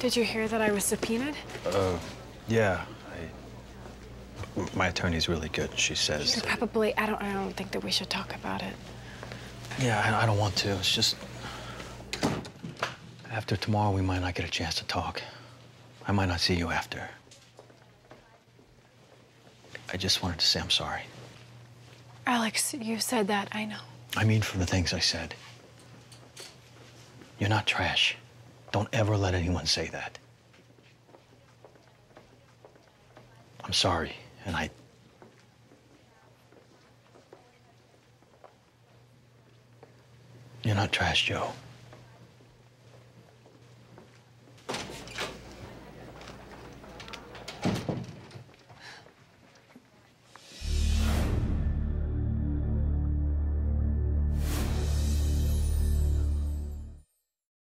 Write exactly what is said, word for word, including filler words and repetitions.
Did you hear that I was subpoenaed? Uh, yeah. I, my attorney's really good, she says. You probably, I don't, I don't think that we should talk about it. Yeah, I, I don't want to. It's just, after tomorrow, we might not get a chance to talk. I might not see you after. I just wanted to say I'm sorry. Alex, you said that, I know. I mean from the things I said. You're not trash. Don't ever let anyone say that. I'm sorry, and I... You're not trash, Joe.